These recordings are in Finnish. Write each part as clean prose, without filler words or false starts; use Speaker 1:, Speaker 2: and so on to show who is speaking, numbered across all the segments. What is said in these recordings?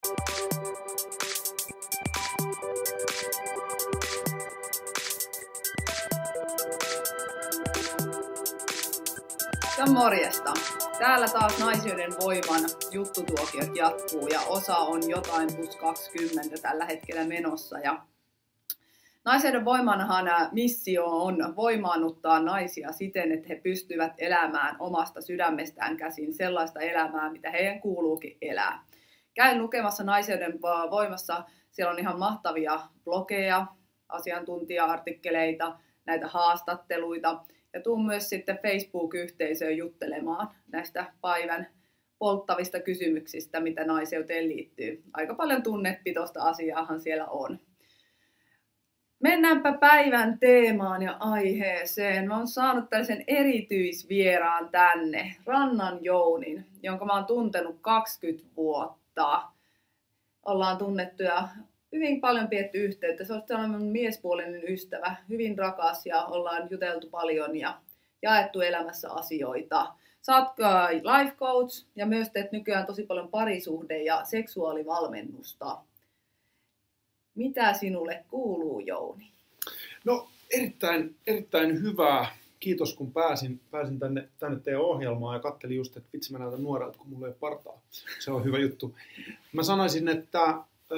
Speaker 1: Ja morjesta. Täällä taas Naisyyden voiman juttutuokiot jatkuu ja osa on jotain plus 20 tällä hetkellä menossa. Ja Naisyyden voimanhan missio on voimaannuttaa naisia siten, että he pystyvät elämään omasta sydämestään käsin sellaista elämää, mitä heidän kuuluukin elää. Käyn lukemassa Naisyyden voimassa, siellä on ihan mahtavia blogeja, asiantuntija-artikkeleita, näitä haastatteluita. Ja tuun myös sitten Facebook-yhteisöön juttelemaan näistä päivän polttavista kysymyksistä, mitä naiseuteen liittyy. Aika paljon tunnepitoista asiaahan siellä on. Mennäänpä päivän teemaan ja aiheeseen. Mä oon saanut tällaisen erityisvieraan tänne, Rannan Jounin, jonka mä oon tuntenut 20 vuotta. Ollaan tunnettu ja hyvin paljon pidetty yhteyttä. Se on sellainen miespuolinen ystävä, hyvin rakas ja ollaan juteltu paljon ja jaettu elämässä asioita. Sä oot life coach ja myös teet nykyään tosi paljon parisuhde- ja seksuaalivalmennusta. Mitä sinulle kuuluu, Jouni?
Speaker 2: No erittäin hyvää. Kiitos kun pääsin tänne teidän ohjelmaan ja katselin just, että vitsi mä näytän nuorelta, kun mulla ei ole partaa. Se on hyvä juttu. Mä sanoisin, että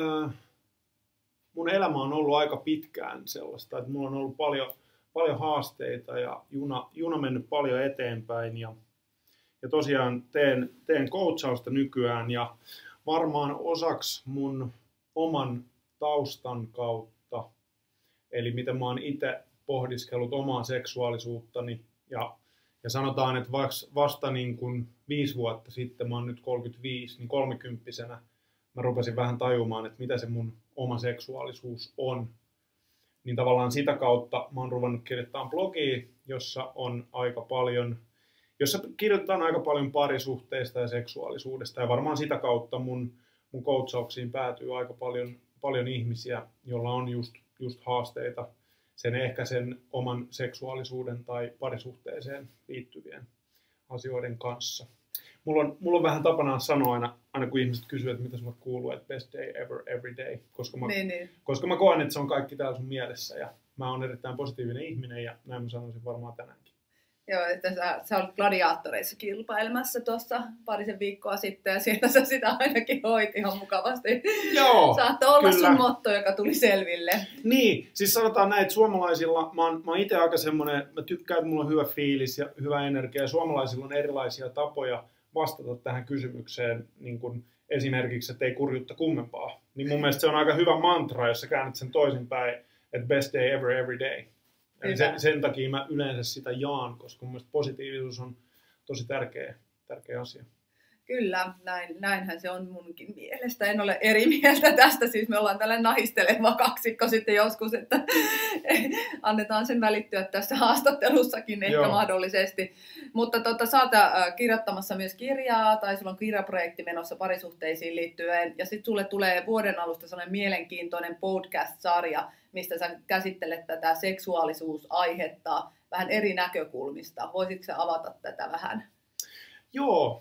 Speaker 2: mun elämä on ollut aika pitkään sellaista, että mulla on ollut paljon haasteita ja juna mennyt paljon eteenpäin ja tosiaan teen coachausta nykyään ja varmaan osaksi mun oman taustan kautta, eli miten mä oon itse pohdiskellut omaa seksuaalisuuttani ja sanotaan, että vasta niin kuin 5 vuotta sitten, mä oon nyt 35, niin 30-vuotiaana mä rupesin vähän tajumaan, että mitä se mun oma seksuaalisuus on. Niin tavallaan sitä kautta mä oon ruvennut kirjoittamaan blogia, jossa kirjoitetaan aika paljon parisuhteista ja seksuaalisuudesta. Ja varmaan sitä kautta mun coachauksiin päätyy aika paljon ihmisiä, joilla on just haasteita sen oman seksuaalisuuden tai parisuhteeseen liittyvien asioiden kanssa. Mulla on vähän tapana sanoa aina kun ihmiset kysyvät, että mitä sulle kuuluu, että best day ever, every day. Koska mä koen, että se on kaikki täällä sun mielessä ja mä oon erittäin positiivinen ihminen ja näin mä sanoisin varmaan tänäänkin.
Speaker 1: Joo, että sä olet gladiaattoreissa kilpailemassa tuossa parisen viikkoa sitten ja siellä sä sitä ainakin hoit ihan mukavasti.
Speaker 2: Joo,
Speaker 1: saattoi olla kyllä sun motto, joka tuli selville.
Speaker 2: Niin, siis sanotaan näin, että suomalaisilla, mä oon itse aika semmoinen, mä tykkään, että mulla on hyvä fiilis ja hyvä energia ja suomalaisilla on erilaisia tapoja vastata tähän kysymykseen, niin kuin esimerkiksi, että ei kurjutta kummempaa. Niin mun mielestä se on aika hyvä mantra, jos sä käännät sen toisinpäin, että best day ever, every day. Eli sen takia mä yleensä sitä jaan, koska mun mielestä positiivisuus on tosi tärkeä asia.
Speaker 1: Kyllä, näinhän se on munkin mielestä. En ole eri mieltä tästä, siis me ollaan tällainen nahisteleva kaksikko sitten joskus, että annetaan sen välittyä tässä haastattelussakin ehkä Joo. mahdollisesti. Mutta sä oot kirjoittamassa myös kirjaa, tai sulla on kirjaprojekti menossa parisuhteisiin liittyen, ja sitten sulle tulee vuoden alusta sellainen mielenkiintoinen podcast-sarja, mistä sä käsittelet tätä seksuaalisuusaihetta vähän eri näkökulmista. Voisitko sä avata tätä vähän?
Speaker 2: Joo.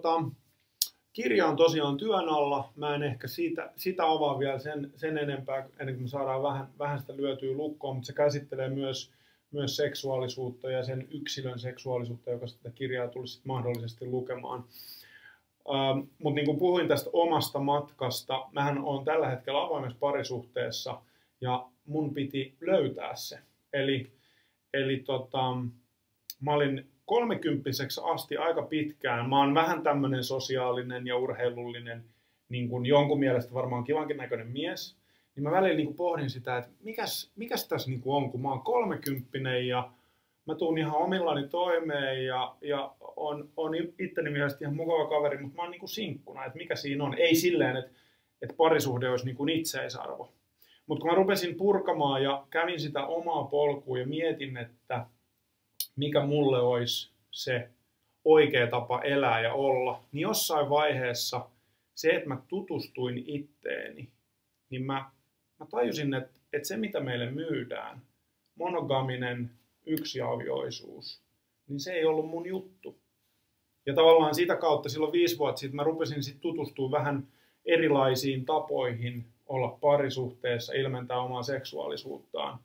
Speaker 2: Kirja on tosiaan työn alla. Mä en ehkä sitä avaa vielä sen enempää, ennen kuin me saadaan vähän sitä lyötyä lukkoon, mutta se käsittelee myös seksuaalisuutta ja sen yksilön seksuaalisuutta, joka sitä kirjaa tulisi mahdollisesti lukemaan. Mutta niin kuin puhuin tästä omasta matkasta, mähän olen tällä hetkellä avoimessa parisuhteessa ja mun piti löytää se. Eli mä olin 30-vuotiaaksi asti aika pitkään. Mä oon vähän tämmöinen sosiaalinen ja urheilullinen, niin kuin jonkun mielestä varmaan kivankin näköinen mies. Niin mä välillä niin kuin pohdin sitä, että mikäs tässä niin kuin on, kun mä oon 30 ja mä tuun ihan omillani toimeen ja on itteni mielestä ihan mukava kaveri, mutta mä oon niin kuin sinkkuna, että mikä siinä on. Ei silleen, että parisuhde olisi niin kuin itseisarvo. Mutta kun mä rupesin purkamaan ja kävin sitä omaa polkua ja mietin, että mikä mulle olisi se oikea tapa elää ja olla, niin jossain vaiheessa se, että mä tutustuin itteeni, niin mä tajusin, että se mitä meille myydään, monogaminen yksiavioisuus, niin se ei ollut mun juttu. Ja tavallaan sitä kautta silloin 5 vuotta sitten mä rupesin sitten tutustumaan vähän erilaisiin tapoihin olla parisuhteessa, ilmentää omaa seksuaalisuuttaan.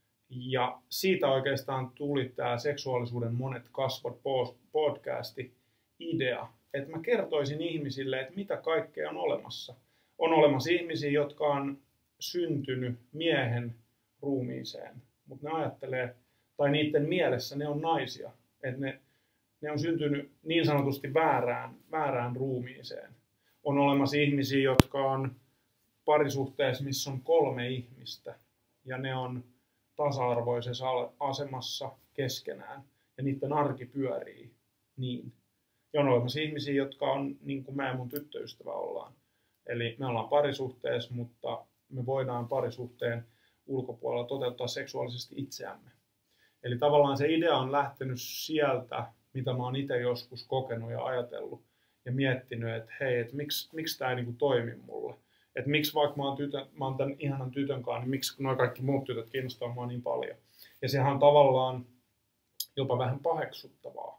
Speaker 2: Ja siitä oikeastaan tuli tämä Seksuaalisuuden monet kasvot podcasti idea, että mä kertoisin ihmisille, että mitä kaikkea on olemassa. On olemassa ihmisiä, jotka on syntynyt miehen ruumiiseen, mutta ne ajattelee, tai niiden mielessä ne on naisia, että ne on syntynyt niin sanotusti väärään ruumiiseen. On olemassa ihmisiä, jotka on parisuhteessa, missä on 3 ihmistä, ja ne on tasa-arvoisessa asemassa keskenään, ja niiden arki pyörii niin. Ja on olemassa ihmisiä, jotka on niin kuin mä ja mun tyttöystävä ollaan. Eli me ollaan parisuhteessa, mutta me voidaan parisuhteen ulkopuolella toteuttaa seksuaalisesti itseämme. Eli tavallaan se idea on lähtenyt sieltä, mitä mä oon itse joskus kokenut ja ajatellut ja miettinyt, että hei, että miksi tämä ei niin kuin toimi mulle. Että miksi vaikka mä oon tämän ihanan tytön kanssa, niin miksi nuo kaikki muut tytöt kiinnostaa mua niin paljon. Ja sehän on tavallaan jopa vähän paheksuttavaa,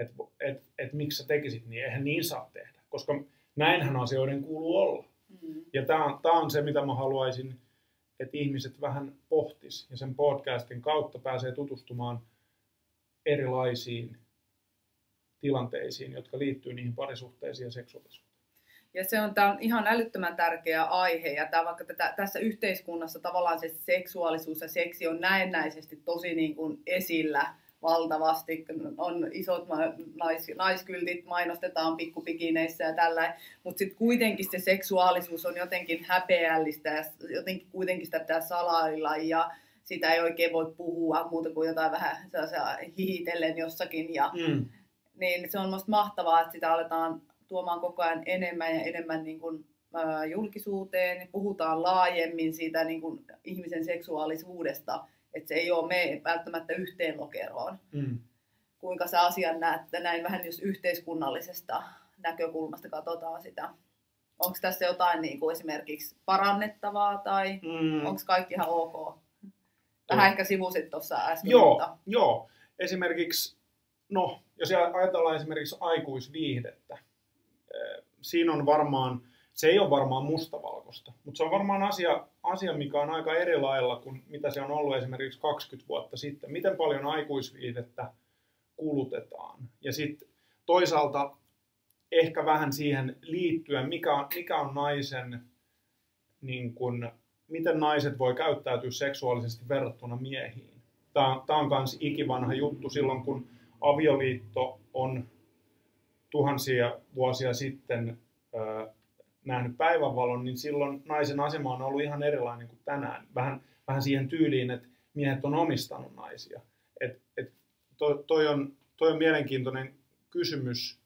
Speaker 2: että miksi sä tekisit niin, eihän niin saa tehdä, koska näinhän asioiden kuuluu olla. Ja tämä on se, mitä mä haluaisin, että ihmiset vähän pohtis ja sen podcastin kautta pääsee tutustumaan erilaisiin tilanteisiin, jotka liittyy niihin parisuhteisiin ja seksuaalisuuteen.
Speaker 1: Ja tämä on ihan älyttömän tärkeä aihe, ja vaikka tässä yhteiskunnassa tavallaan se seksuaalisuus ja seksi on näennäisesti tosi niin kuin esillä valtavasti. On isot naiskyltit, mainostetaan pikkupikineissä ja tällä, mutta sitten kuitenkin se seksuaalisuus on jotenkin häpeällistä ja jotenkin kuitenkin sitä pitää salailla ja sitä ei oikein voi puhua muuta kuin jotain vähän hihitellen jossakin. Niin se on musta mahtavaa, että sitä aletaan tuomaan koko ajan enemmän ja enemmän niin kuin, julkisuuteen. Puhutaan laajemmin siitä niin kuin, ihmisen seksuaalisuudesta, että se ei ole me välttämättä yhteen lokeroon. Kuinka sä asian näet näin vähän jos yhteiskunnallisesta näkökulmasta katsotaan sitä. Onko tässä jotain niin kuin esimerkiksi parannettavaa tai onko kaikki ihan ok? Vähän ehkä sivusit tuossa äsken.
Speaker 2: Joo. Esimerkiksi, jos ajatellaan esimerkiksi aikuisviihdettä, siinä on varmaan, se ei ole varmaan mustavalkoista, mutta se on varmaan asia, mikä on aika eri lailla kuin mitä se on ollut esimerkiksi 20 vuotta sitten. Miten paljon aikuisviihdettä kulutetaan. Ja sitten toisaalta ehkä vähän siihen liittyen, mikä on naisen, niin kun, miten naiset voi käyttäytyä seksuaalisesti verrattuna miehiin. Tämä on myös ikivanha juttu silloin, kun avioliitto on tuhansia vuosia sitten nähnyt päivänvalon, niin silloin naisen asema on ollut ihan erilainen kuin tänään. Vähän siihen tyyliin, että miehet on omistanut naisia. Toi on mielenkiintoinen kysymys.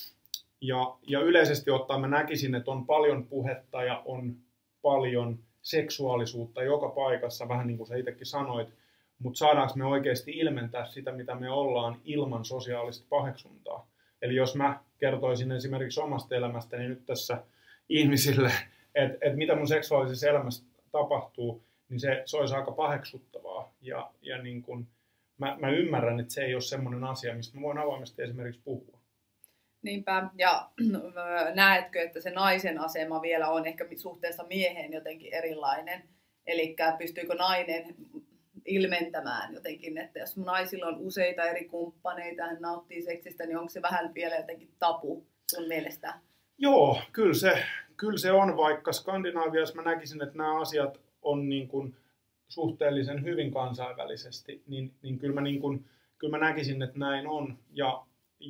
Speaker 2: Ja yleisesti ottaen mä näkisin, että on paljon puhetta ja on paljon seksuaalisuutta joka paikassa, vähän niin kuin sä itsekin sanoit. Mutta saadaanko me oikeasti ilmentää sitä, mitä me ollaan ilman sosiaalista paheksuntaa? Eli jos mä kertoisin esimerkiksi omasta elämästäni nyt tässä ihmisille, että mitä mun seksuaalisessa elämässä tapahtuu, niin se olisi aika paheksuttavaa. Ja niin kun, mä ymmärrän, että se ei ole semmoinen asia, mistä mä voin avoimesti esimerkiksi puhua.
Speaker 1: Niinpä. Ja näetkö, että se naisen asema vielä on ehkä suhteessa mieheen jotenkin erilainen? Eli pystyykö nainen ilmentämään jotenkin, että jos naisilla on useita eri kumppaneita, hän nauttii seksistä, niin onko se vähän vielä jotenkin tabu sun mielestä?
Speaker 2: Joo, kyllä se on, vaikka Skandinaaviassa mä näkisin, että nämä asiat on niin kuin suhteellisen hyvin kansainvälisesti, niin kyllä mä näkisin, että näin on. Ja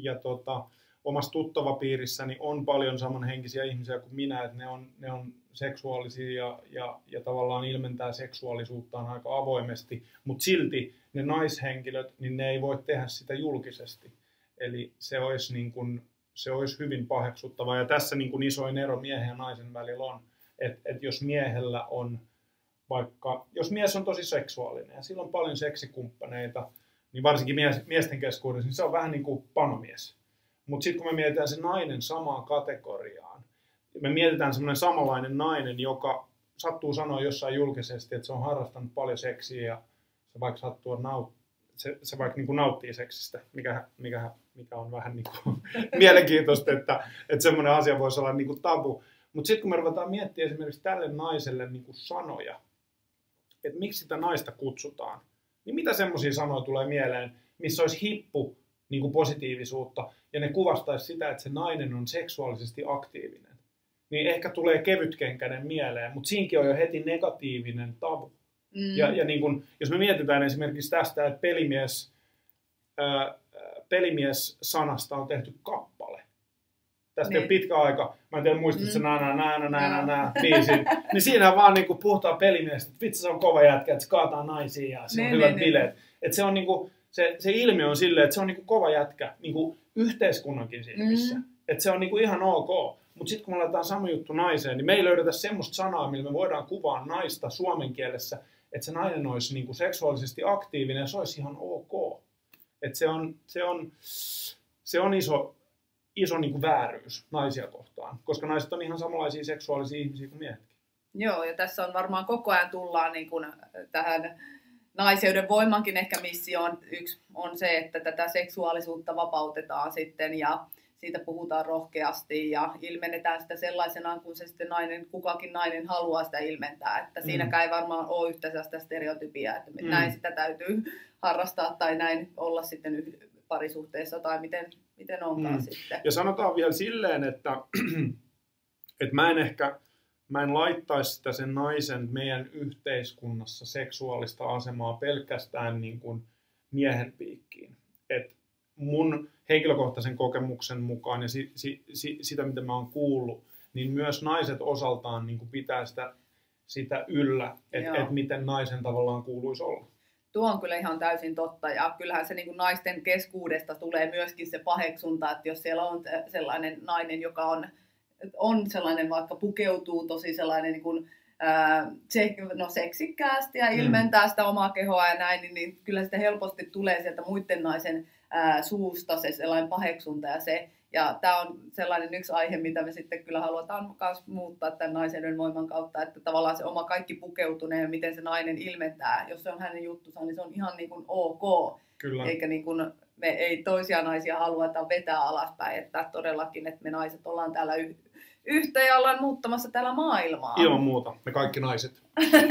Speaker 2: omassa tuttavapiirissäni on paljon samanhenkisiä ihmisiä kuin minä, että ne on seksuaalisia ja tavallaan ilmentää seksuaalisuuttaan aika avoimesti, mutta silti ne naishenkilöt, niin ne ei voi tehdä sitä julkisesti. Eli se olisi hyvin paheksuttavaa. Ja tässä niin kuin isoin ero miehen ja naisen välillä on, että jos miehellä on jos mies on tosi seksuaalinen ja sillä on paljon seksikumppaneita, niin varsinkin miesten keskuudessa, niin se on vähän niin kuin panomies. Mutta sitten kun me mietitään se nainen samaan kategoriaan, me mietitään semmoinen samanlainen nainen, joka sattuu sanoa jossain julkisesti, että se on harrastanut paljon seksiä ja se vaikka se vaikka niin kuin nauttii seksistä, mikä on vähän niin kuin mielenkiintoista, että semmoinen asia voisi olla niin kuin tabu. Mutta sitten kun me ruvetaan miettimään esimerkiksi tälle naiselle niin kuin sanoja, että miksi sitä naista kutsutaan, niin mitä semmoisia sanoja tulee mieleen, missä olisi hippu niin kuin positiivisuutta, ja ne kuvastaisi sitä, että se nainen on seksuaalisesti aktiivinen. Niin ehkä tulee kevytkenkäinen mieleen, mutta siinkin on jo heti negatiivinen tavu. Ja niin kun, jos me mietitään esimerkiksi tästä, että pelimies-sanasta on tehty kappale. Tästä ei ole pitkä aika. Mä en tiedä, muistat se nää biisin. Niin siinä vaan niin puhutaan pelimiestä, että vitsi se on kova jätkä, että se kaataa naisia ja se on hyvät bileet. Että se on niin kuin, se ilmiö on silleen, että se on niin kuin kova jätkä niin kuin yhteiskunnankin silmissä. Että se on niin kuin ihan ok. Mutta sitten kun me laitetaan sama juttu naiseen, niin me ei löydetä semmoista sanaa, millä me voidaan kuvaa naista suomen kielessä, että se nainen olisi niin kuin seksuaalisesti aktiivinen ja se olisi ihan ok. Että se on iso niin kuin vääryys naisia kohtaan, koska naiset on ihan samanlaisia seksuaalisia ihmisiä kuin miehetkin.
Speaker 1: Joo, ja tässä on varmaan koko ajan tullaan niin kuin tähän naiseuden voimankin ehkä missioon. Yksi on se, että tätä seksuaalisuutta vapautetaan sitten ja siitä puhutaan rohkeasti ja ilmennetään sitä sellaisenaan, kun se sitten kukakin nainen haluaa sitä ilmentää. Että siinäkään ei varmaan ole yhtä sitä stereotypiaa, että näin sitä täytyy harrastaa tai näin olla sitten parisuhteessa tai miten onkaan sitten.
Speaker 2: Ja sanotaan vielä silleen, että mä en laittaisi sitä sen naisen meidän yhteiskunnassa seksuaalista asemaa pelkästään niin kuin miehen piikkiin. Et mun henkilökohtaisen kokemuksen mukaan ja sitä, mitä mä oon kuullut, niin myös naiset osaltaan niin kuin pitää sitä yllä, että miten naisen tavallaan kuuluisi olla.
Speaker 1: Tuo on kyllä ihan täysin totta ja kyllähän se niin kuin naisten keskuudesta tulee myöskin se paheksunta, että jos siellä on sellainen nainen, joka on sellainen, vaikka pukeutuu tosi sellainen niin kuin, seksikkäästi ja ilmentää sitä omaa kehoa ja näin, niin kyllä sitä helposti tulee sieltä muiden naisen suusta se sellainen paheksunta ja tämä on sellainen yksi aihe, mitä me sitten kyllä halutaan myös muuttaa tämän naisen voiman kautta, että tavallaan se oma kaikki pukeutuneen ja miten se nainen ilmentää, jos se on hänen juttunsa, niin se on ihan niin kuin ok.
Speaker 2: Kyllä.
Speaker 1: Eikä niin kuin me ei toisia naisia haluta vetää alaspäin, että todellakin, että me naiset ollaan täällä yhtä ja ollaan muuttamassa täällä maailmaa.
Speaker 2: Ilman muuta, me kaikki naiset.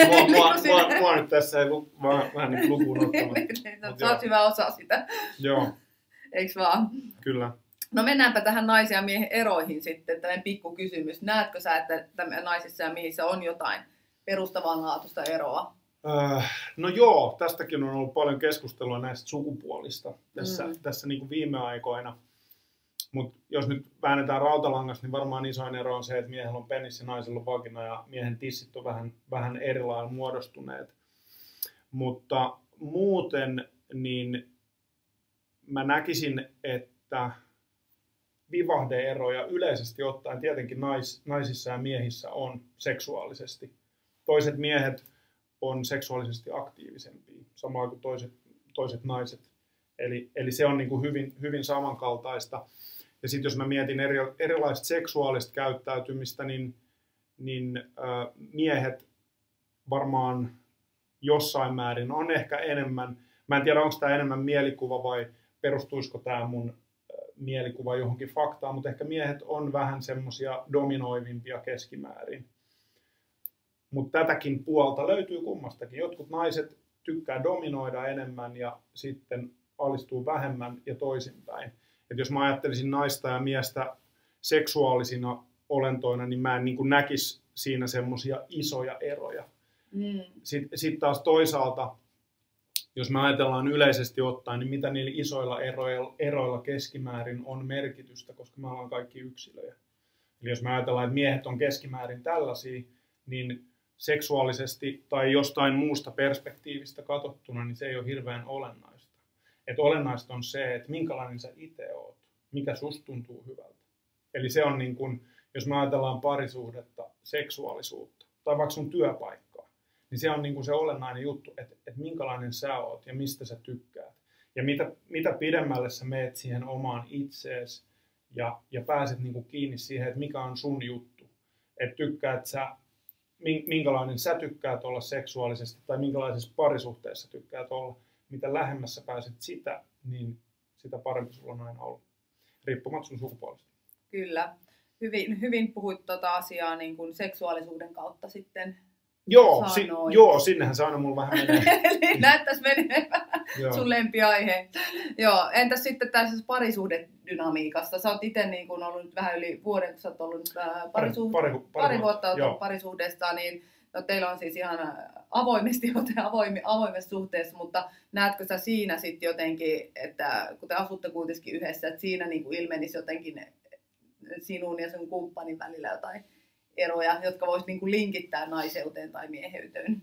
Speaker 2: Mua nyt tässä ei vähän niin lukuun ottamatta.
Speaker 1: Sä oot hyvä osa sitä.
Speaker 2: Joo.
Speaker 1: Eiks vaan?
Speaker 2: Kyllä.
Speaker 1: No mennäänpä tähän naisen ja miehen eroihin sitten, tällainen pikku kysymys. Näetkö sä, että naisissa ja miehissä on jotain perustavanlaatuista eroa?
Speaker 2: No joo, tästäkin on ollut paljon keskustelua näistä sukupuolista tässä niin kuin viime aikoina. Mutta jos nyt väännetään rautalangasta, niin varmaan isoin ero on se, että miehellä on penis ja naisella on vagina ja miehen tissit on vähän eri lailla muodostuneet. Mutta muuten niin mä näkisin, että vivahde-eroja yleisesti ottaen tietenkin naisissa ja miehissä on seksuaalisesti. Toiset miehet on seksuaalisesti aktiivisempia, samoin kuin toiset naiset. Eli se on niin kuin hyvin samankaltaista. Ja sitten jos mä mietin erilaista seksuaalista käyttäytymistä, niin miehet varmaan jossain määrin on ehkä enemmän, mä en tiedä onko tämä enemmän mielikuva vai perustuisiko tämä mun mielikuva johonkin faktaan, mutta ehkä miehet on vähän semmoisia dominoivimpia keskimäärin. Mutta tätäkin puolta löytyy kummastakin. Jotkut naiset tykkää dominoida enemmän ja sitten alistuu vähemmän ja toisinpäin. Et jos mä ajattelisin naista ja miestä seksuaalisina olentoina, niin mä en niin kuin näkisi siinä semmoisia isoja eroja. Sitten taas toisaalta, jos me ajatellaan yleisesti ottaen, niin mitä niillä isoilla eroilla keskimäärin on merkitystä, koska me ollaan kaikki yksilöjä. Eli jos me ajatellaan, että miehet on keskimäärin tällaisia, niin seksuaalisesti tai jostain muusta perspektiivistä katsottuna, niin se ei ole hirveän olennaista. Että olennaista on se, että minkälainen sä itse oot, mikä susta tuntuu hyvältä. Eli se on niin kuin, jos me ajatellaan parisuhdetta, seksuaalisuutta tai vaikka sun työpaikkaa, niin se on niin kuin se olennainen juttu, että minkälainen sä oot ja mistä sä tykkäät. Ja mitä pidemmälle sä meet siihen omaan itseesi ja pääset niin kuin kiinni siihen, että mikä on sun juttu. Että tykkäät sä, minkälainen sä tykkäät olla seksuaalisesti tai minkälaisessa parisuhteessa tykkäät olla. Mitä lähemmässä pääset sitä, niin sitä parempi sulla on aina ollut, riippumatta sun sukupuolesta.
Speaker 1: Kyllä. hyvin puhuit tuota asiaa niin kuin seksuaalisuuden kautta sitten.
Speaker 2: Joo, sinnehän se aina mulla vähän menee.
Speaker 1: Eli näyttäisi menevän sun lempiaihe. Joo, entäs sitten tällaisessa parisuhdedynamiikasta? Sä oot itse niin kun ollut nyt vähän yli vuoden, kun sä oot ollut pari vuotta ollut parisuhdesta, niin no, teillä on siis ihan avoimessa suhteessa, mutta näetkö sä siinä sitten jotenkin, että kun te asutte kuitenkin yhdessä, että siinä niin kuin ilmenisi jotenkin sinun ja sun kumppanin välillä jotain eroja, jotka vois niin kuin linkittää naiseuteen tai mieheyteen?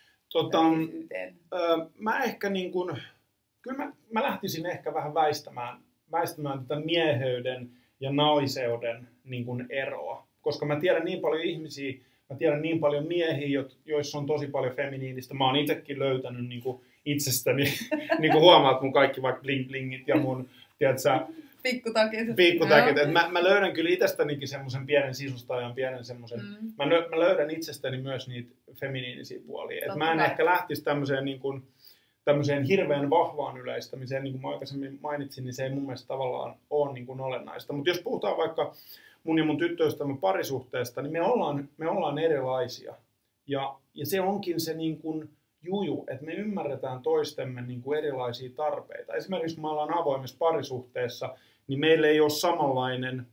Speaker 2: Mä ehkä niin kuin, kyllä mä lähtisin ehkä vähän väistämään tätä mieheyden ja naiseuden niin kuin eroa, koska mä tiedän niin paljon ihmisiä, mä tiedän niin paljon miehiä, joissa on tosi paljon feminiinistä. Mä oon itsekin löytänyt niin kuin itsestäni, niin kuin huomaat mun kaikki vaikka bling-blingit ja mun, tiedätkö, pikkutakit. Mä löydän kyllä itsestänikin semmoisen pienen sisustajan, pienen semmoisen. Mä löydän itsestäni myös niitä feminiinisiä puolia. Et mä en ehkä lähtisi tämmöiseen hirveän vahvaan yleistämiseen, niin kuin mä aikaisemmin mainitsin, niin se ei mun mielestä tavallaan ole niin kuin olennaista. Mutta jos puhutaan vaikka mun ja mun tyttöystävän parisuhteesta, niin me ollaan erilaisia. Ja se onkin se niin kuin juju, että me ymmärretään toistemme niin kuin erilaisia tarpeita. Esimerkiksi kun me ollaan avoimessa parisuhteessa, niin meillä ei ole samanlainen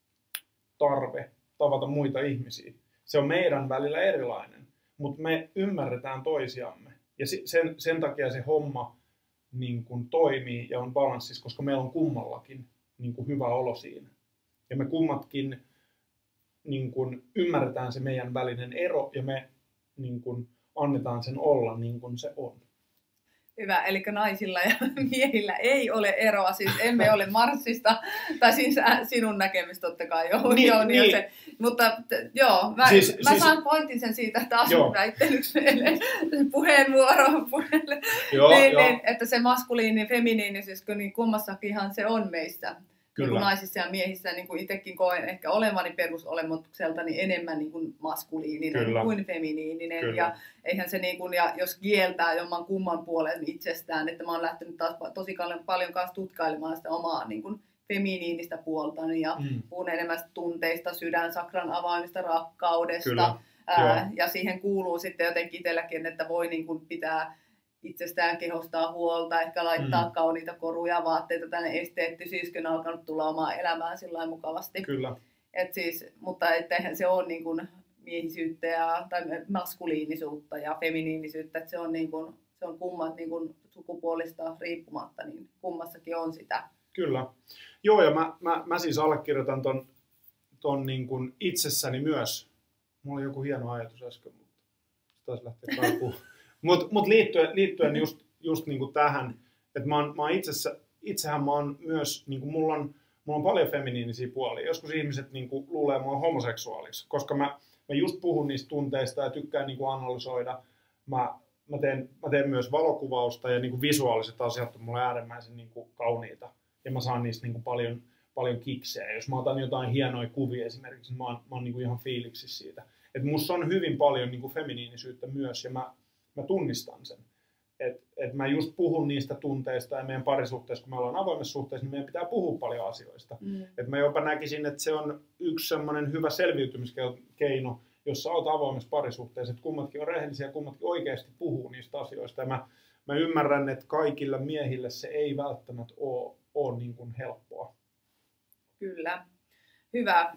Speaker 2: tarve tavata muita ihmisiä. Se on meidän välillä erilainen, mutta me ymmärretään toisiamme. Ja sen takia se homma niin kuin toimii ja on balanssissa, koska meillä on kummallakin niin kuin hyvä olo siinä. Ja me kummatkin niin kuin ymmärretään se meidän välinen ero ja me niin kuin annetaan sen olla niin kuin se on.
Speaker 1: Hyvä, eli naisilla ja miehillä ei ole eroa, siis emme ole Marsista, tai siis sinun näkemys totta kai, niin. Se, mutta joo, mä saan pointin sen siitä taas väittelyksi meille puheenvuorolle, niin, että se maskuliini, feminiinisyys, niin kummassakinhan se on meissä. Niin kuin naisissa ja miehissä, niin kuin itsekin koen ehkä olevani perusolemukselta niin enemmän niin kuin maskuliininen kuin feminiininen. Kyllä. Ja eihän se niin kuin, ja jos kieltää jomman kumman puolen itsestään, että mä oon lähtenyt taas tosi paljon kanssa tutkailemaan sitä omaa niin kuin feminiinistä puoltani ja puhun enemmän tunteista, sydänsakran avaamista, rakkaudesta. Ja siihen kuuluu sitten jotenkin itselläkin, että voi niin kuin pitää itsestään kehostaa huolta, ehkä laittaa kauniita koruja, vaatteita, tänne esteettisyyskin on alkanut tulla omaa elämään sillä mukavasti.
Speaker 2: Kyllä.
Speaker 1: Mutta eihän se ole niin kuin miehisyyttä tai maskuliinisuutta ja feminiinisyyttä, että se on, niin kuin, se on kummat niin kuin sukupuolista riippumatta, niin kummassakin on sitä.
Speaker 2: Kyllä. Joo, ja mä siis allekirjoitan ton niin kuin itsessäni myös. Mulla oli joku hieno ajatus äsken, mutta se taisi lähteä karkuun. Mut liittyen just niin kuin tähän, että mä oon itsehän mä oon myös, niin kuin mulla on paljon feminiinisiä puolia. Joskus ihmiset niin kuin luulee mua homoseksuaaliksi, koska mä just puhun niistä tunteista ja tykkään niin kuin analysoida. Mä teen myös valokuvausta ja niin kuin visuaaliset asiat on mulle äärimmäisen niin kuin kauniita. Ja mä saan niistä niin kuin paljon kiksejä. Jos mä otan jotain hienoja kuvia esimerkiksi, niin mä oon niin kuin ihan fiiliksissä siitä. Et musta on hyvin paljon niin kuin feminiinisyyttä myös ja mä tunnistan sen. Et mä just puhun niistä tunteista ja meidän parisuhteessa, kun me ollaan avoimessa suhteessa, niin meidän pitää puhua paljon asioista. Et mä jopa näkisin, että se on yksi semmoinen hyvä selviytymiskeino, jos sä oot avoimessa parisuhteessa, että kummatkin on rehellisiä ja kummatkin oikeasti puhuu niistä asioista. Ja mä ymmärrän, että kaikilla miehillä se ei välttämättä ole niin kuin helppoa.
Speaker 1: Kyllä. Hyvä.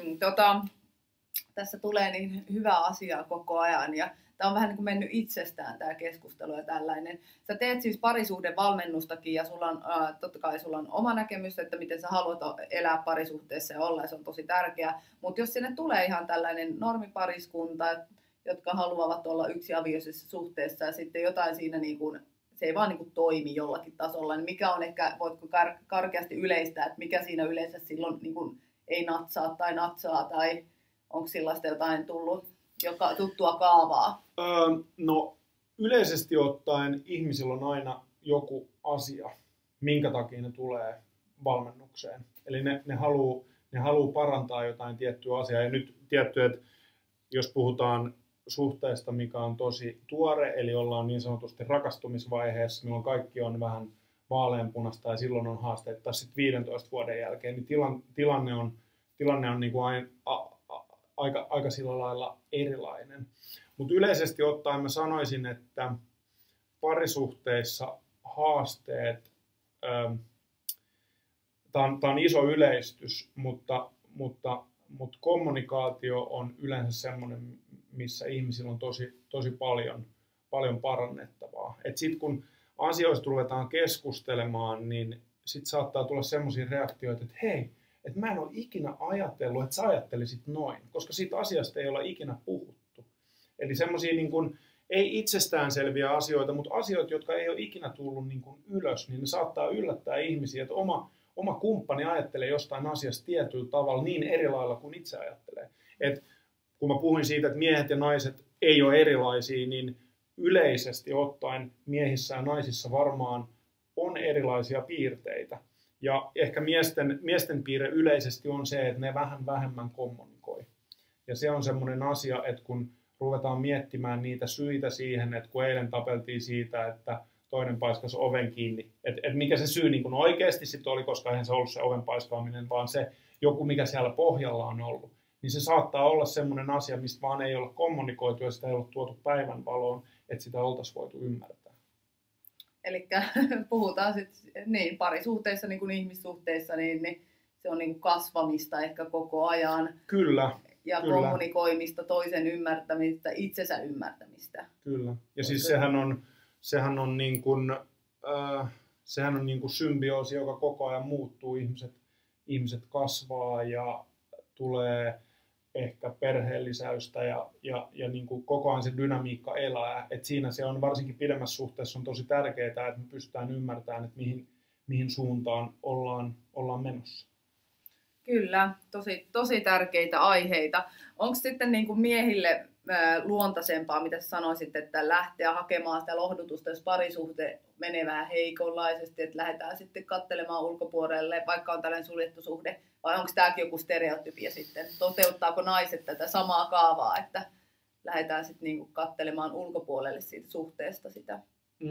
Speaker 1: Tässä tulee niin hyvää asiaa koko ajan ja tämä on vähän niin kuin mennyt itsestään tämä keskustelu ja tällainen. Sä teet siis parisuhdevalmennustakin ja sulla on, totta kai sulla on oma näkemys, että miten sä haluat elää parisuhteessa ja olla ja se on tosi tärkeää. Mutta jos sinne tulee ihan tällainen normipariskunta, jotka haluavat olla yksiavioisessa suhteessa ja sitten jotain siinä niin kuin, se ei vaan niin kuin toimi jollakin tasolla, niin mikä on ehkä, voitko karkeasti yleistää, että mikä siinä yleensä silloin niin kuin ei natsaa tai natsaa tai onko sellaista jotain tullut? Joka tuttua kaavaa?
Speaker 2: No yleisesti ottaen ihmisillä on aina joku asia, minkä takia ne tulee valmennukseen. Eli ne haluaa parantaa jotain tiettyä asiaa. Ja nyt tietty, että jos puhutaan suhteesta, mikä on tosi tuore, eli ollaan niin sanotusti rakastumisvaiheessa, milloin kaikki on vähän vaaleanpunasta ja silloin on haasteita, tai sitten 15 vuoden jälkeen, niin tilanne on tilanne on niin kuin aika sillä lailla erilainen. Mutta yleisesti ottaen mä sanoisin, että parisuhteissa haasteet, tämä on iso yleistys, mutta kommunikaatio on yleensä semmoinen, missä ihmisillä on tosi paljon parannettavaa. Sitten kun asioista ruvetaan keskustelemaan, niin sitten saattaa tulla semmoisia reaktioita, että hei, että mä en ole ikinä ajatellut, että sä ajattelisit noin, koska siitä asiasta ei olla ikinä puhuttu. Eli semmoisia niin kuin, ei itsestäänselviä asioita, mutta asioita, jotka ei ole ikinä tullut niin kuin ylös, niin ne saattaa yllättää ihmisiä, että oma kumppani ajattelee jostain asiasta tietyllä tavalla niin eri lailla kuin itse ajattelee. Et kun mä puhuin siitä, että miehet ja naiset ei ole erilaisia, niin yleisesti ottaen miehissä ja naisissa varmaan on erilaisia piirteitä. Ja ehkä miesten piirre yleisesti on se, että ne vähän vähemmän kommunikoi. Ja se on semmoinen asia, että kun ruvetaan miettimään niitä syitä siihen, että kun eilen tapeltiin siitä, että toinen paiskasi oven kiinni, että mikä se syy niin kun oikeasti sitten oli, koska eihän se ollut se oven paiskaaminen, vaan se joku, mikä siellä pohjalla on ollut, niin se saattaa olla semmoinen asia, mistä vaan ei ole kommunikoitu ja sitä ei ole tuotu päivänvaloon, että sitä oltaisiin voitu ymmärtää.
Speaker 1: Eli puhutaan sitten niin, parisuhteissa niin kuin ihmissuhteissa, niin se on niin kuin kasvamista ehkä koko ajan.
Speaker 2: Kyllä.
Speaker 1: Ja
Speaker 2: kyllä.
Speaker 1: Kommunikoimista, toisen ymmärtämistä, itsensä ymmärtämistä.
Speaker 2: Kyllä. Ja siis sehän on niin kuin symbioosi, joka koko ajan muuttuu. Ihmiset kasvaa ja tulee ehkä perheellisäystä ja niin kuin koko ajan se dynamiikka elää. Et siinä se on varsinkin pidemmässä suhteessa on tosi tärkeää, että me pystytään ymmärtämään, että mihin suuntaan ollaan menossa.
Speaker 1: Kyllä, tosi tärkeitä aiheita. Onko sitten niin kuin miehille luontaisempaa, mitä sanoisit, että lähteä hakemaan sitä lohdutusta, jos parisuhde menee vähän heikonlaisesti, että lähdetään sitten katselemaan ulkopuolelle, vaikka on tällainen suljettu suhde, vai onko tämäkin joku stereotypia sitten? Toteuttaako naiset tätä samaa kaavaa, että lähdetään sitten niin kuin katselemaan ulkopuolelle siitä suhteesta sitä?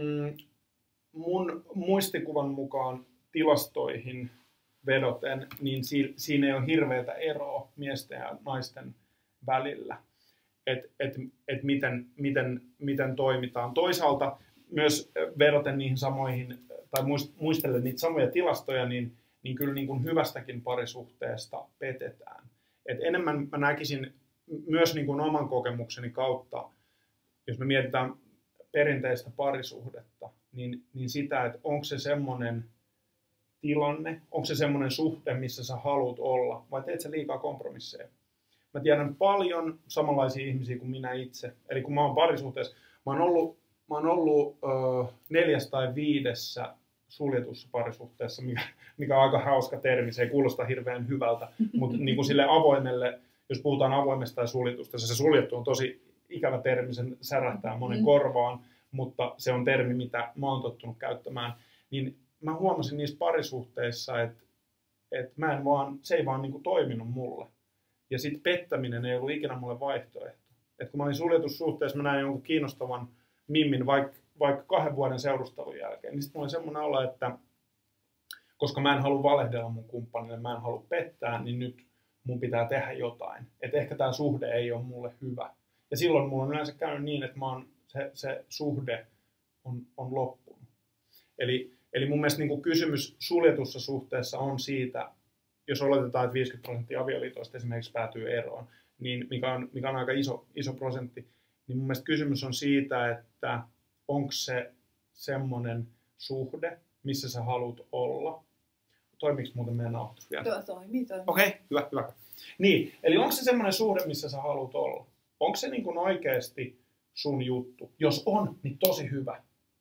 Speaker 2: Mun muistikuvan mukaan tilastoihin vedoten, niin siinä ei ole hirveätä eroa miesten ja naisten välillä, että miten toimitaan. Toisaalta myös vedoten niihin samoihin, tai muistellen niitä samoja tilastoja, niin kyllä niin kuin hyvästäkin parisuhteesta petetään. Et enemmän mä näkisin myös niin kuin oman kokemukseni kautta, jos me mietitään perinteistä parisuhdetta, niin sitä, että onko se semmoinen tilanne, onko se semmoinen suhde, missä sä haluat olla, vai teet sä liikaa kompromisseja? Mä tiedän paljon samanlaisia ihmisiä kuin minä itse. Eli kun mä oon parisuhteessa, mä oon ollut 4 tai 5 suljetussa parisuhteessa, mikä on aika hauska termi, se ei kuulosta hirveän hyvältä, mutta niin kuin sille avoimelle, jos puhutaan avoimesta ja suljetusta, se suljettu on tosi ikävä termi, sen särähtää monen korvaan, mutta se on termi, mitä mä oon tottunut käyttämään, niin mä huomasin niissä parisuhteissa, että se ei vaan niin kuin toiminut mulle. Ja sitten pettäminen ei ollut ikinä mulle vaihtoehto. Et kun mä olin suljetussuhteessa, mä näin jonkun kiinnostavan mimmin vaikka 2 vuoden seurustelun jälkeen, niin sitten mulla oli semmoinen olo, että koska mä en halua valehdella mun kumppanille, mä en halua pettää, niin nyt mun pitää tehdä jotain. Että ehkä tämä suhde ei ole mulle hyvä. Ja silloin mulla on yleensä käynyt niin, että se suhde on loppunut. Eli mun mielestä niin kuin kysymys suljetussa suhteessa on siitä, jos oletetaan, että 50% avioliitoista esimerkiksi päätyy eroon, niin mikä on aika iso prosentti, niin mun mielestä kysymys on siitä, että onko se semmoinen suhde, missä sä haluat olla. Toimiiko muuten meidän nauhoitus vielä?
Speaker 1: Toimii.
Speaker 2: Okei, hyvä. Niin, eli onko se semmoinen suhde, missä sä haluat olla? Onko se niin kuin oikeasti sun juttu? Jos on, niin tosi hyvä.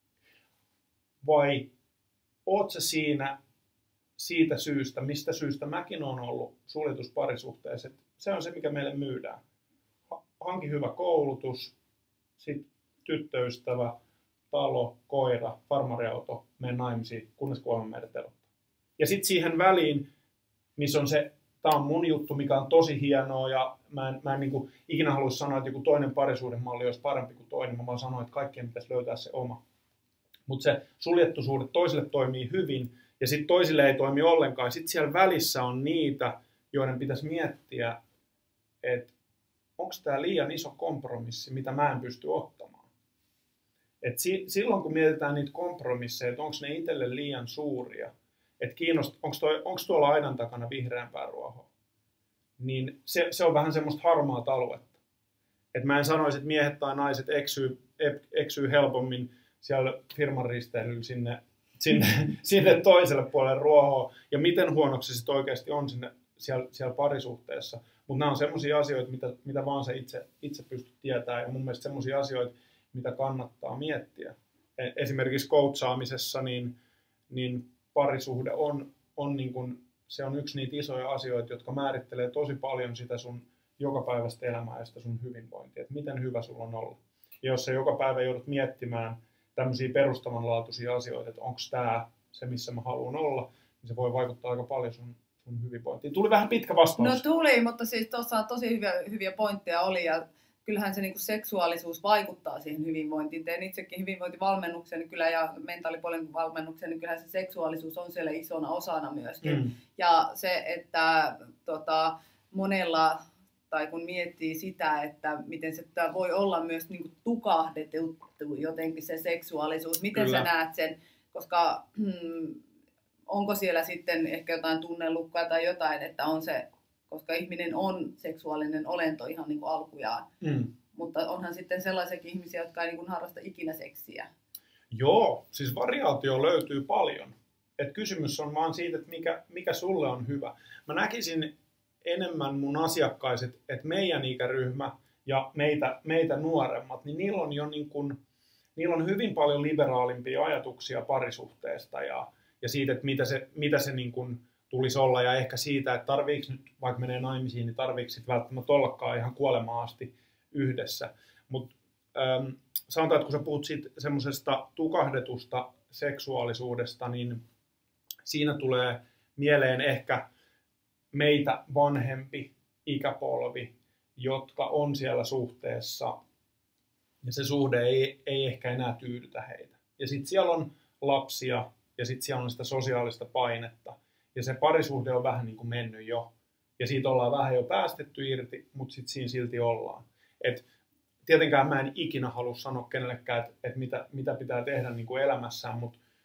Speaker 2: Vai oot sä siinä siitä syystä, mistä syystä mäkin olen ollut suljetusparisuhteessa? Se on se, mikä meille myydään. Hanki hyvä koulutus, sit tyttöystävä, talo, koira, farmariauto, mene naimisiin, kunnes kuolema meidät erottaa. Ja sitten siihen väliin, missä on se, tämä on mun juttu, mikä on tosi hienoa, ja mä en niin kuin ikinä haluaisi sanoa, että joku toinen parisuhdemalli olisi parempi kuin toinen, mä vaan sanoin, että kaikkien pitäisi löytää se oma. Mutta se suljettu suhde toisille toimii hyvin, ja sitten toisille ei toimi ollenkaan. Sitten siellä välissä on niitä, joiden pitäisi miettiä, että onko tämä liian iso kompromissi, mitä mä en pysty ottamaan. Et silloin kun mietitään niitä kompromisseja, että onko ne itselle liian suuria, että onko tuolla aidan takana vihreämpää ruohoa, niin se on vähän semmoista harmaata aluetta. Et mä en sanoisi, että miehet tai naiset eksyy helpommin siellä firman risteilyllä sinne toiselle puolelle ruohoa, ja miten huonoksi se sitten oikeasti on siellä parisuhteessa. Mutta nämä on semmoisia asioita, mitä vaan sä itse pystyt tietämään, ja mun mielestä semmoisia asioita, mitä kannattaa miettiä. Esimerkiksi coachaamisessa niin parisuhde on niin kun, se on yksi niitä isoja asioita, jotka määrittelee tosi paljon sitä sun jokapäiväistä elämää ja sitä sun hyvinvointia, että miten hyvä sulla on olla. Ja jos sä joka päivä joudut miettimään tämmöisiä perustavanlaatuisia asioita, että onko tämä se, missä mä haluan olla, niin se voi vaikuttaa aika paljon sun hyvinvointiin. Tuli vähän pitkä vastaus.
Speaker 1: No tuli, mutta siis tuossa tosi hyviä pointteja oli, ja kyllähän se niinku seksuaalisuus vaikuttaa siihen hyvinvointiin. Tein itsekin hyvinvointivalmennuksen niin kyllä, ja mentaalipuolen valmennuksen, niin kyllähän se seksuaalisuus on siellä isona osana myöskin. Ja se, että monella, tai kun miettii sitä, että miten se voi olla myös niinku tukahdettu jotenkin se seksuaalisuus, miten
Speaker 2: kyllä.
Speaker 1: sä näet sen, koska onko siellä sitten ehkä jotain tunnelukkoa tai jotain, että on se, koska ihminen on seksuaalinen olento ihan niin kuin alkujaan. Mutta onhan sitten sellaisiakin ihmisiä, jotka ei niin kuin harrasta ikinä seksiä.
Speaker 2: Joo, siis variaatio löytyy paljon. Et kysymys on vaan siitä, että mikä sulle on hyvä. Mä näkisin enemmän mun asiakkaiset, että meidän ikäryhmä ja meitä nuoremmat, niin niillä on jo niin kuin, niillä on hyvin paljon liberaalimpia ajatuksia parisuhteesta ja siitä, että mitä se niin kuin tulisi olla, ja ehkä siitä, että tarviiko nyt, vaikka menee naimisiin, niin tarviiko sitten välttämättä ollakaan ihan kuolemaan asti yhdessä. Mutta sanotaan, että kun sä puhut siitä semmoisesta tukahdetusta seksuaalisuudesta, niin siinä tulee mieleen ehkä meitä vanhempi ikäpolvi, jotka on siellä suhteessa, ja se suhde ei ehkä enää tyydytä heitä. Ja sitten siellä on lapsia, ja sitten siellä on sitä sosiaalista painetta. Ja se parisuhde on vähän niin kuin mennyt jo. Ja siitä ollaan vähän jo päästetty irti, mutta sitten siinä silti ollaan. Et tietenkään mä en ikinä halua sanoa kenellekään, että mitä pitää tehdä niin kuin elämässään,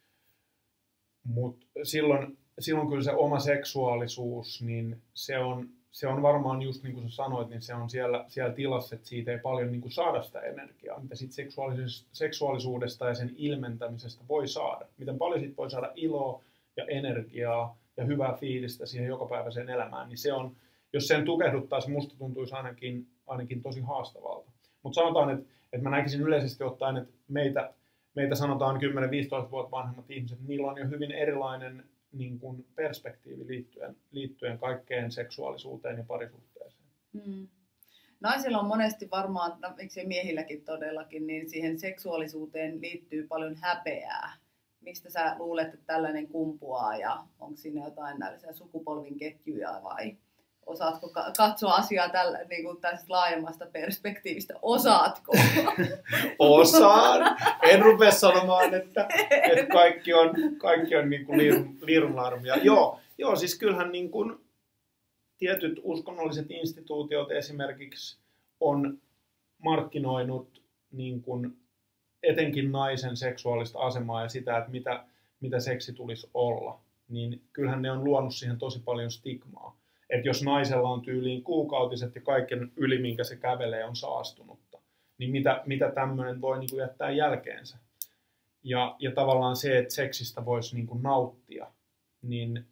Speaker 2: mutta silloin kyllä se oma seksuaalisuus, niin se on varmaan just niin kuin sä sanoit, niin se on siellä tilassa, että siitä ei paljon niin kuin saada sitä energiaa, mitä siitä seksuaalisuudesta ja sen ilmentämisestä voi saada. Miten paljon siitä voi saada iloa ja energiaa ja hyvää fiilistä siihen jokapäiväiseen elämään, niin se on, jos sen tukehduttaisi, musta tuntuisi ainakin tosi haastavalta. Mutta sanotaan, että mä näkisin yleisesti ottaen, että meitä sanotaan 10-15 vuotta vanhemmat ihmiset, niillä on jo hyvin erilainen niin kuin perspektiivi liittyen kaikkeen seksuaalisuuteen ja parisuhteeseen.
Speaker 1: Naisilla on monesti varmaan, miksi miehilläkin todellakin, niin siihen seksuaalisuuteen liittyy paljon häpeää. Mistä sä luulet, että tällainen kumpuaa, ja onko siinä jotain tällaisia sukupolvin ketjuja, vai osaatko katsoa asiaa niin kuin tästä laajemmasta perspektiivistä? Osaatko?
Speaker 2: Osaan. En rupea sanomaan, että kaikki on niin kuin lirunlarmia. Joo, siis kyllähän niin kuin tietyt uskonnolliset instituutiot esimerkiksi on markkinoinut niin kuin etenkin naisen seksuaalista asemaa ja sitä, että mitä seksi tulisi olla, niin kyllähän ne on luonut siihen tosi paljon stigmaa. Että jos naisella on tyyliin kuukautiset ja kaiken yli, minkä se kävelee, on saastunutta, niin mitä tämmöinen voi niin kuin jättää jälkeensä. Ja tavallaan se, että seksistä voisi niin kuin nauttia, niin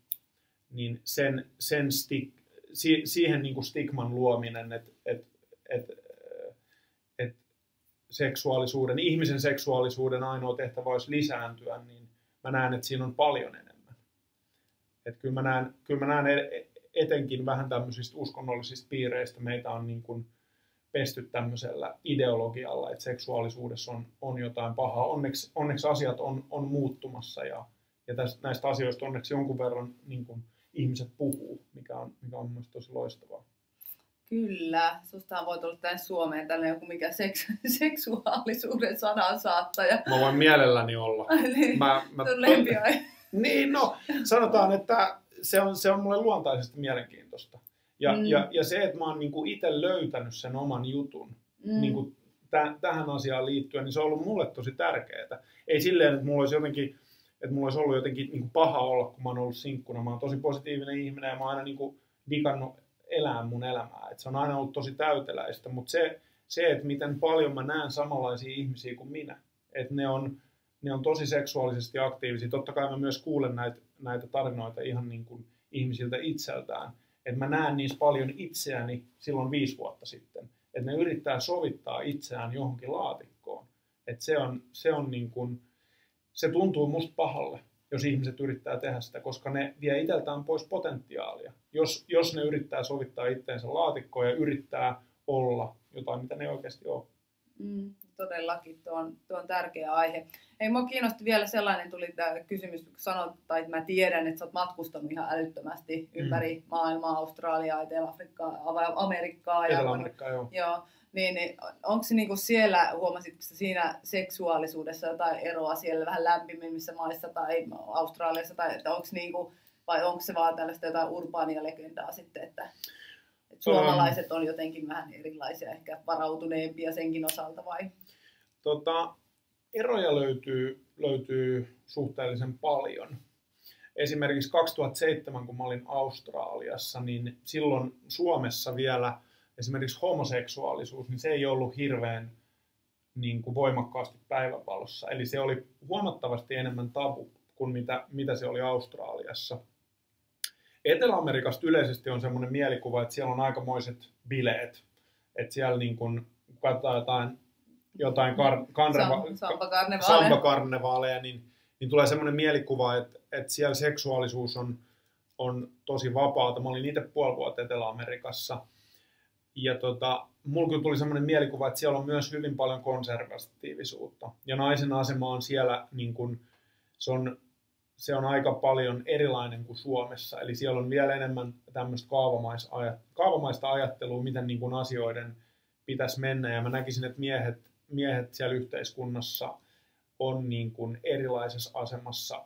Speaker 2: siihen niin kuin stigman luominen, että ihmisen seksuaalisuuden ainoa tehtävä olisi lisääntyä, niin mä näen, että siinä on paljon enemmän. Että kyllä mä näen etenkin vähän tämmöisistä uskonnollisista piireistä meitä on niin kuin pesty tämmöisellä ideologialla, että seksuaalisuudessa on jotain pahaa. Onneksi asiat on muuttumassa ja näistä asioista onneksi jonkun verran niin kuin ihmiset puhuu, mikä on mun mielestä tosi loistavaa.
Speaker 1: Kyllä, sustahan voi tulla tänne Suomeen tällainen joku mikä seksuaalisuuden sanansaattaja.
Speaker 2: Mä voin mielelläni olla.
Speaker 1: Sun lempiaihe.
Speaker 2: Niin, no sanotaan, että se on mulle luontaisesti mielenkiintoista. Ja se, että mä oon niin kuin itse löytänyt sen oman jutun niin kuin tähän asiaan liittyen, niin se on ollut mulle tosi tärkeää. Ei silleen, että mulla olisi ollut jotenkin niin kuin paha olla, kun mä oon ollut sinkkuna. Mä oon tosi positiivinen ihminen ja mä oon aina niin kuin digannut elää mun elämää. Et se on aina ollut tosi täyteläistä, mutta se, että miten paljon mä näen samanlaisia ihmisiä kuin minä, että ne on tosi seksuaalisesti aktiivisia. Totta kai mä myös kuulen näitä tarinoita ihan niin kuin ihmisiltä itseltään. Että mä näen niissä paljon itseäni silloin 5 vuotta sitten. Että ne yrittää sovittaa itseään johonkin laatikkoon. Että se on niin kuin, se tuntuu musta pahalle, jos ihmiset yrittää tehdä sitä, koska ne vie itseltään pois potentiaalia. Jos ne yrittää sovittaa itteensä laatikkoon ja yrittää olla jotain, mitä ne oikeasti on.
Speaker 1: Todellakin, tuo on tärkeä aihe. Ei, mua kiinnosti vielä sellainen, tuli tämä kysymys, kun sanoit, että mä tiedän, että sä oot matkustanut ihan älyttömästi ympäri maailmaa, Australiaa, Etelä-Afrikkaa, Amerikkaa.
Speaker 2: Etelä-Amerikkaa,
Speaker 1: joo. Niin onko se niinku siellä, huomasitko siinä seksuaalisuudessa jotain eroa siellä vähän lämpimimmissä maissa tai Australiassa, tai että onko niinku, vai onko se vaan tällaista jotain urbaania legendaa sitten, että suomalaiset on jotenkin vähän erilaisia, ehkä varautuneempia senkin osalta vai?
Speaker 2: Eroja löytyy suhteellisen paljon. Esimerkiksi 2007, kun mä olin Australiassa, niin silloin Suomessa vielä esimerkiksi homoseksuaalisuus, niin se ei ollut hirveän niin kuin voimakkaasti päivänvalossa. Eli se oli huomattavasti enemmän tabu kuin mitä se oli Australiassa. Etelä-Amerikasta yleisesti on semmoinen mielikuva, että siellä on aikamoiset bileet. Että siellä niin kun katsotaan jotain samba-karnevaaleja, niin tulee semmoinen mielikuva, että siellä seksuaalisuus on tosi vapaata. Mä olin itse 5 vuotta Etelä-Amerikassa. Ja mulla tuli semmoinen mielikuva, että siellä on myös hyvin paljon konservatiivisuutta. Ja naisen asema on siellä, niin kun, se on aika paljon erilainen kuin Suomessa. Eli siellä on vielä enemmän tämmöistä kaavamaista ajattelua, miten niin kuin asioiden pitäisi mennä. Ja mä näkisin, että miehet siellä yhteiskunnassa on niin kuin erilaisessa asemassa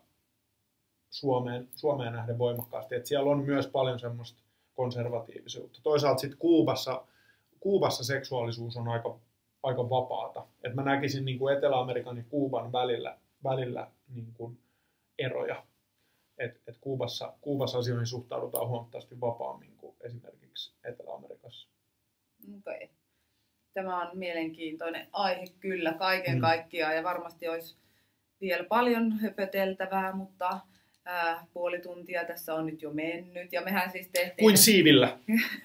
Speaker 2: Suomeen nähden voimakkaasti. Että siellä on myös paljon semmoista konservatiivisuutta. Toisaalta sitten Kuubassa seksuaalisuus on aika vapaata. Et mä näkisin niin kuin Etelä-Amerikan ja Kuuban välillä niin kuin eroja. Et Kuubassa asioihin suhtaudutaan huomattavasti vapaammin kuin esimerkiksi Etelä-Amerikassa.
Speaker 1: Okay. Tämä on mielenkiintoinen aihe kyllä kaiken kaikkiaan ja varmasti olisi vielä paljon höpöteltävää, mutta puoli tuntia tässä on nyt jo mennyt ja mehän siis tehtiin...
Speaker 2: Kuin siivillä.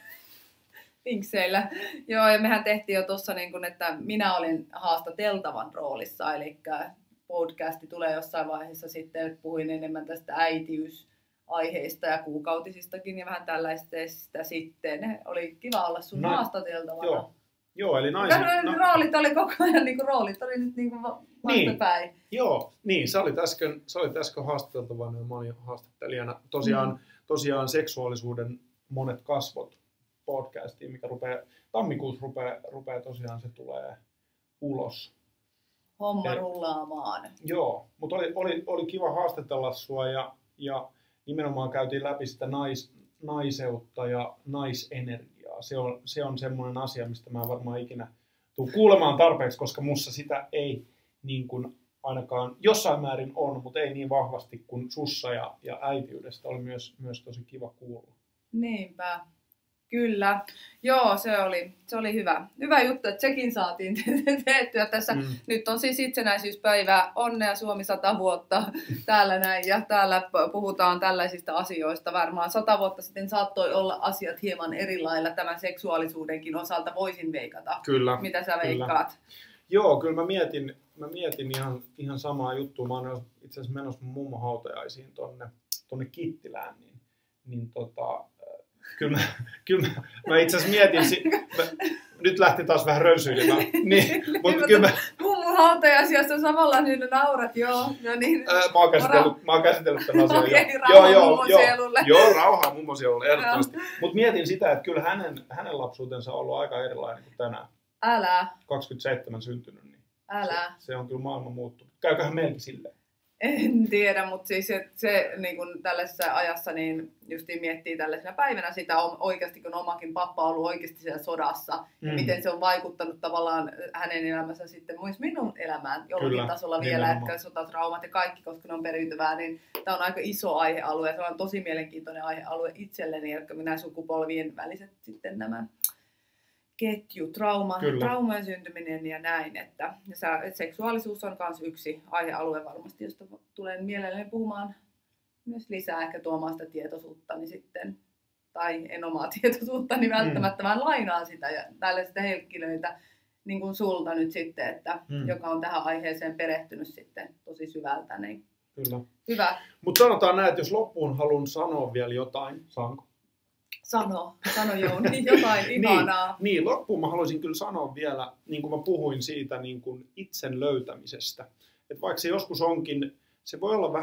Speaker 1: Pinkseillä. Joo, ja mehän tehtiin jo tuossa, niin että minä olin haastateltavan roolissa, eli podcasti tulee jossain vaiheessa sitten, että puhuin enemmän tästä äitiysaiheista ja kuukautisistakin ja vähän tällaisesta sitten. Oli kiva olla sun haastateltavana.
Speaker 2: Joo, eli
Speaker 1: roolit oli koko ajan, roolit oli nyt vastapäin.
Speaker 2: Joo, niin, sä olit äsken haastateltavana ja mä olin haastattelijana. Tosiaan seksuaalisuuden monet kasvot podcastiin, mikä tammikuussa rupeaa tosiaan, se tulee ulos.
Speaker 1: Homma rullaamaan. Joo,
Speaker 2: mutta oli kiva haastatella sua ja nimenomaan käytiin läpi sitä naiseutta ja naisenergiaa. Se on semmoinen asia, mistä mä en varmaan ikinä tule kuulemaan tarpeeksi, koska mussa sitä ei niin kuin ainakaan jossain määrin on, mutta ei niin vahvasti kuin sussa ja äitiydestä oli myös tosi kiva kuulla.
Speaker 1: Niinpä. Kyllä. Joo, se oli hyvä juttu, että sekin saatiin tehtyä tässä. Nyt on siis itsenäisyyspäivä. Onnea Suomi 100 vuotta täällä näin. Ja täällä puhutaan tällaisista asioista. Varmaan 100 vuotta sitten saattoi olla asiat hieman eri lailla tämän seksuaalisuudenkin osalta. Voisin veikata.
Speaker 2: Kyllä.
Speaker 1: Mitä sä veikkaat?
Speaker 2: Joo, kyllä mä mietin ihan samaa juttua. Mä oon itse asiassa menossa mun mummon hautajaisiin tonne Kittilään. Niin Kyllä mä itse asiassa mietin, nyt lähti taas vähän rönsyilemään. Niin, mutta kyllä
Speaker 1: mummun hautajaisijassa samalla niin naurat, joo. No niin.
Speaker 2: Mä oon käsitellyt tämän asian.
Speaker 1: Okei, rauha mummosielulle.
Speaker 2: Joo, rauhaa mummosielulle, ehdottomasti. Mutta mietin sitä, että kyllä hänen lapsuutensa on ollut aika erilainen kuin tänään.
Speaker 1: Älä.
Speaker 2: 27 syntynyt, niin
Speaker 1: älä.
Speaker 2: Se on kyllä maailman muuttunut. Käyköhän meilläkin silleen?
Speaker 1: En tiedä, mutta siis se niin kun tällaisessa ajassa niin justiin miettii tällaisena päivänä sitä oikeasti, kun omakin pappa on ollut oikeasti siellä sodassa ja miten se on vaikuttanut tavallaan hänen elämänsä sitten myös minun elämään jollakin tasolla vielä, että sotatraumat ja kaikki, koska ne on periytyvää, niin tämä on aika iso aihealue. Se on tosi mielenkiintoinen aihealue itselleni, jotka nämä sukupolvien väliset sitten nämä ketju, traumojen syntyminen ja näin. Että seksuaalisuus on myös yksi aihealue varmasti, josta tulen mielelläni puhumaan myös lisää, ehkä tuomaan sitä tietoisuuttani sitten, tai en omaa tietoisuuttani välttämättä, vaan lainaan sitä ja tällaisia henkilöitä, niin kuin sulta nyt sitten, että joka on tähän aiheeseen perehtynyt sitten tosi syvältä. Niin.
Speaker 2: Kyllä.
Speaker 1: Hyvä.
Speaker 2: Mutta sanotaan näin, että jos loppuun haluan sanoa vielä jotain, saanko?
Speaker 1: Sano Jouni, jotain ihanaa.
Speaker 2: niin, loppuun mä haluaisin kyllä sanoa vielä, niin kuin mä puhuin siitä niin kuin itsen löytämisestä. Että vaikka se joskus onkin, se voi olla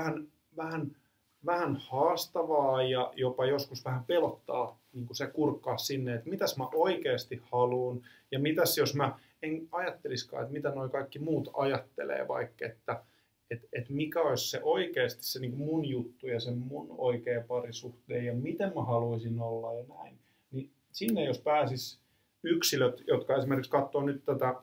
Speaker 2: vähän haastavaa ja jopa joskus vähän pelottaa niin kuin se kurkkaa sinne, että mitäs mä oikeasti haluan ja mitäs jos mä en ajatteliskaan, että mitä noi kaikki muut ajattelee vaikka, että mikä olisi se oikeasti se niin kuin mun juttu ja se mun oikea parisuhde ja miten mä haluaisin olla ja näin. Niin sinne jos pääsis yksilöt, jotka esimerkiksi katsoo nyt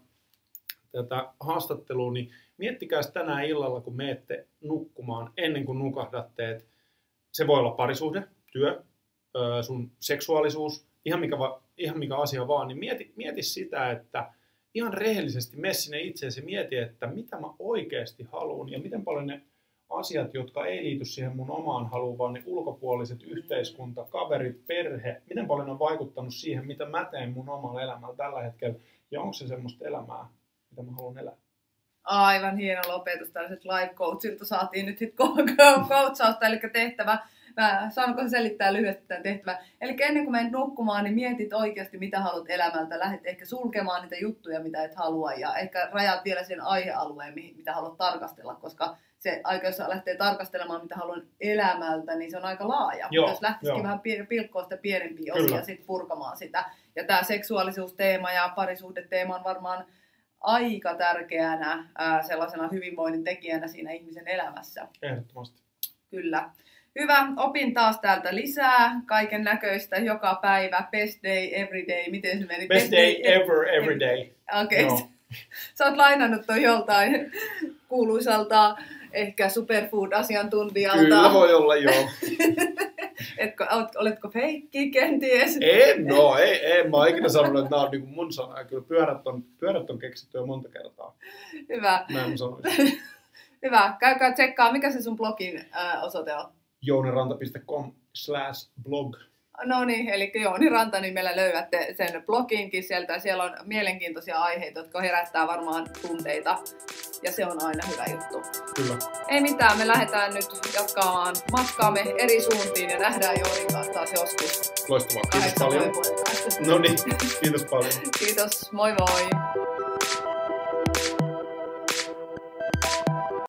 Speaker 2: tätä haastattelua, niin miettikää tänään illalla, kun menette nukkumaan, ennen kuin nukahdatte, että se voi olla parisuhde, työ, sun seksuaalisuus, ihan mikä asia vaan, niin mieti sitä, että ihan rehellisesti mene sinne itseesi ja mieti, että mitä mä oikeasti haluan ja miten paljon ne asiat, jotka ei liity siihen mun omaan haluun, vaan ne ulkopuoliset, yhteiskunta, kaverit, perhe, miten paljon on vaikuttanut siihen, mitä mä teen mun omalla elämällä tällä hetkellä ja onko se semmoista elämää, mitä mä haluan elää.
Speaker 1: Aivan hieno lopetus. Tällaiset life coachilta saatiin nyt sitten coachausta, eli tehtävä. Saanko selittää lyhyesti tämän tehtävän? Eli ennen kuin menet nukkumaan, niin mietit oikeasti, mitä haluat elämältä. Lähdet ehkä sulkemaan niitä juttuja, mitä et halua. Ja ehkä rajaat vielä sen aihealueen, mitä haluat tarkastella. Koska se aika, jos lähtee tarkastelemaan, mitä haluan elämältä, niin se on aika laaja. Jos lähtisikin vähän pilkkoa sitä pienempiä osia ja sitten purkamaan sitä. Ja tämä seksuaalisuusteema ja parisuhdeteema on varmaan aika tärkeänä sellaisena hyvinvoinnin tekijänä siinä ihmisen elämässä.
Speaker 2: Ehdottomasti.
Speaker 1: Kyllä. Hyvä, opin taas täältä lisää kaiken näköistä joka päivä. Best day, every day. Miten se meni?
Speaker 2: Best day ever, every day.
Speaker 1: Okei. Okay. No. Sä oot lainannut toi joltain kuuluisalta ehkä superfood-asiantuntijalta.
Speaker 2: Kyllä voi olla, joo.
Speaker 1: Oletko feikki kenties?
Speaker 2: En mä oon ikinä sanonut, että nämä on niin kuin mun sana. Kyllä pyörät on keksitty jo monta kertaa.
Speaker 1: Hyvä.
Speaker 2: Näin mä sanoisin.
Speaker 1: Hyvä. Käykää tsekkaa, mikä se sun blogin osoite on?
Speaker 2: jouniranta.com/blog.
Speaker 1: No niin, eli Jouni Ranta nimellä löydätte sen bloginkin sieltä. Siellä on mielenkiintoisia aiheita, jotka herättää varmaan tunteita. Ja se on aina hyvä juttu.
Speaker 2: Kyllä.
Speaker 1: Ei mitään, me lähdetään nyt jatkamaan matkaamme eri suuntiin ja nähdään Jounin kanssa taas joskus.
Speaker 2: Loistavaa, kiitos paljon. No niin, kiitos paljon.
Speaker 1: Kiitos, moi moi.